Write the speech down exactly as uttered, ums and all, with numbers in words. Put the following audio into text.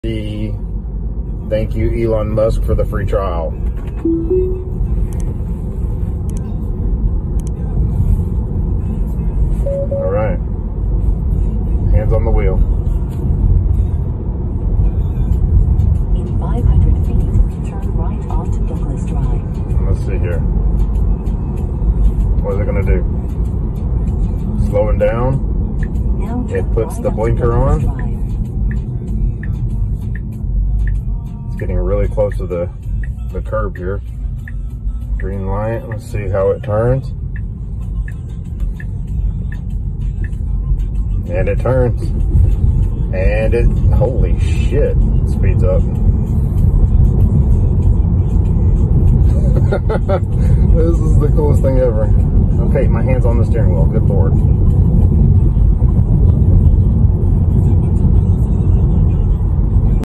Thank you, Elon Musk, for the free trial. All right. Hands on the wheel. In five hundred feet, turn right onto Douglas Drive. Let's see here. What is it going to do? Slowing down. Now It turn puts right the onto blinker Douglas on. Drive. It's getting really close to the, the curb here. Green light. Let's see how it turns. And it turns. And it, holy shit, it speeds up. This is the coolest thing ever. Okay, my hand's on the steering wheel. Good Lord.